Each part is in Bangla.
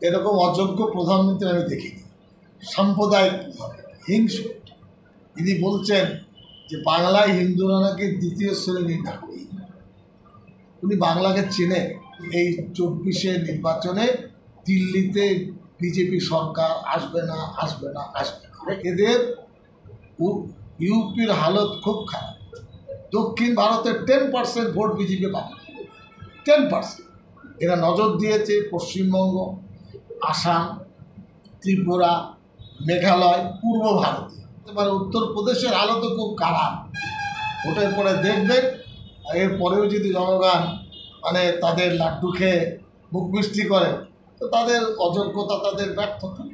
এরকম অযোগ্য প্রধানমন্ত্রী আমি দেখিনি। সাম্প্রদায়িকভাবে হিংস্র। তিনি বলছেন যে বাংলায় হিন্দুরা নাকি দ্বিতীয় শ্রেণীর নাগরিক। উনি বাংলাকে চেনেন। এই 24-এর নির্বাচনে দিল্লিতে বিজেপি সরকার আসবে না। এদের ইউপির হালত খুব খারাপ। দক্ষিণ ভারতের 10% ভোট বিজেপি পাবে, 10%। এরা নজর দিয়েছে পশ্চিমবঙ্গ, আসাম, ত্রিপুরা, মেঘালয়, পূর্ব ভারতে। এবার উত্তরপ্রদেশের হালত খুব খারাপ। ভোটের পরে দেখবেন, এরপরেও যদি জনগণ তাদের লাড্ডু খেয়ে মুখ মিষ্টি করে, তো তাদের অযোগ্যতা, তাদের ব্যর্থতা।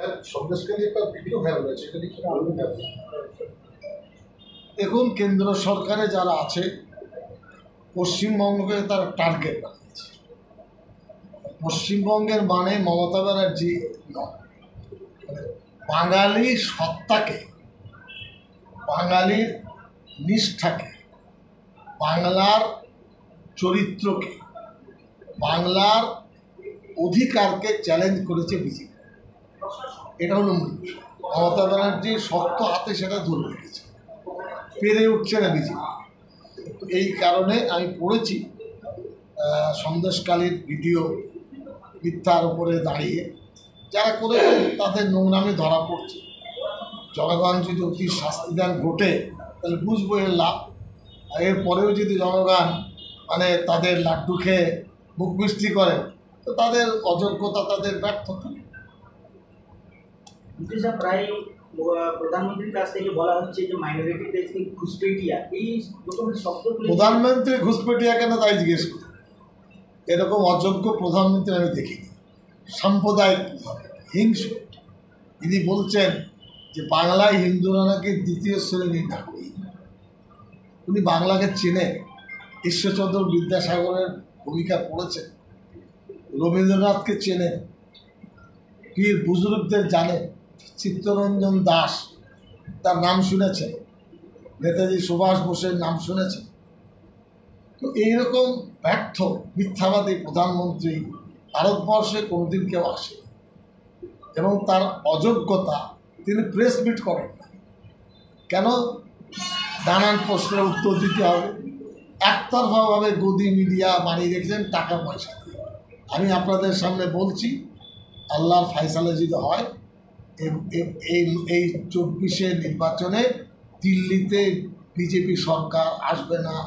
দেখুন, কেন্দ্র সরকারে যারা আছে পশ্চিমবঙ্গকে তারা টার্গেট বানিয়েছে। পশ্চিমবঙ্গের মানে মমতা ব্যানার্জি নয়, বাঙালি সত্তাকে, বাঙালির নিষ্ঠাকে, বাংলার চরিত্রকে, বাংলার অধিকারকে চ্যালেঞ্জ করেছে বিজেপি। এটা হলো মূল বিষয়। মমতা ব্যানার্জি শক্ত হাতে সেটা ধরে রেখেছে, পেরে উঠছে না বিজেপি। এই কারণে আমি পড়েছি সন্দেশকালীর ভিডিও, মিথ্যার উপরে দাঁড়িয়ে যারা করেছে তাদের নোংরামি ধরা পড়ছে। জনগণ যদি অতি শাস্তি দেন ভোটে, তাহলে বুঝবো এর লাভ। আর এরপরেও যদি জনগণ তাদের লাড্ডু খেয়ে মুখ মিষ্টি করে, তো তাদের অযোগ্যতা, তাদের ব্যর্থতা। প্রায় প্রধানমন্ত্রীর কাছ থেকে বলা হচ্ছে যে মাইনরিটিদের ঘুষপেটিয়া, এই শব্দ প্রধানমন্ত্রী ঘুষপেটিয়া কেন তাই জিজ্ঞেস করি। এরকম অযোগ্য প্রধানমন্ত্রী আমি দেখিনি। সাম্প্রদায়িকভাবে হিংস্র। তিনি বলছেন যে বাংলায় হিন্দুরা নাকি দ্বিতীয় শ্রেণীর নাগরিক। উনি বাংলাকে চেনেন। ঈশ্বরচন্দ্র বিদ্যাসাগরের ভূমিকা পড়েছেন, রবীন্দ্রনাথকে চেনেন, পীর বুজুর্গদের জানেন, চিত্তরঞ্জন দাস তার নাম শুনেছেন, নেতাজি সুভাষ বোসের নাম শুনেছেন। তো এইরকম ব্যর্থ মিথ্যাবাদী প্রধানমন্ত্রী ভারতবর্ষে কোনোদিন কেউ আসে, এবং তার অযোগ্যতা, তিনি প্রেস মিট করেন না কেন? নানান প্রশ্নের উত্তর দিতে হবে। একতরফাভাবে গদি মিডিয়া বানিয়ে রেখেছেন টাকা পয়সা দিয়ে। আমি আপনাদের সামনে বলছি, আল্লাহর ফায়সালা যদি হয়, এই 24-এর নির্বাচনে দিল্লিতে বিজেপি সরকার আসবে না।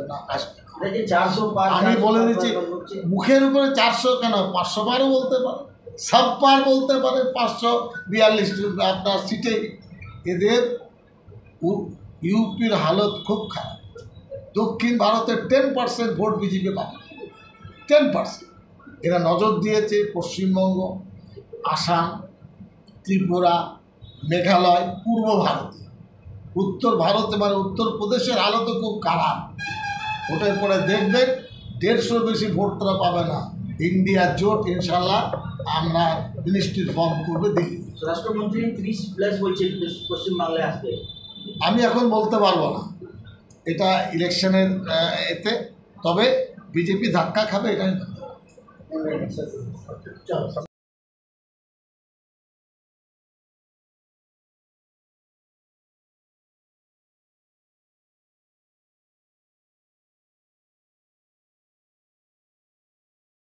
আমি বলে দিচ্ছি, মুখের উপরে 400 কেন, 500 বারও বলতে পারে, সব পার বলতে পারে। 542 আপনার সিটে। এদের ইউপির হালত খুব খারাপ। দক্ষিণ ভারতের 10% ভোট বিজেপি পাবে, 10%। এরা নজর দিয়েছে পশ্চিমবঙ্গ, আসাম, ত্রিপুরা, মেঘালয়, পূর্ব ভারতে। উত্তর ভারতে উত্তরপ্রদেশের হালত খুব খারাপ। ভোটের পরে দেখবেন 150 বেশি ভোট তারা পাবে না। ইন্ডিয়া জোট ইনশাল্লাহ আমরা মিনিস্ট্রির ফর্ম করবে দিল্লি। স্বরাষ্ট্রমন্ত্রী 30+ বলছে পশ্চিমবাংলায় আসবে। আমি এখন বলতে পারবো না, এটা ইলেকশনের এতে। তবে বিজেপি ধাক্কা খাবে, এটাই।